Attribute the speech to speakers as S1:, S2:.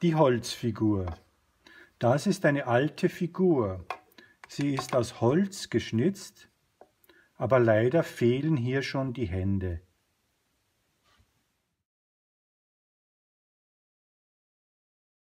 S1: Die Holzfigur. Das ist eine alte Figur. Sie ist aus Holz geschnitzt, aber leider fehlen hier schon die Hände.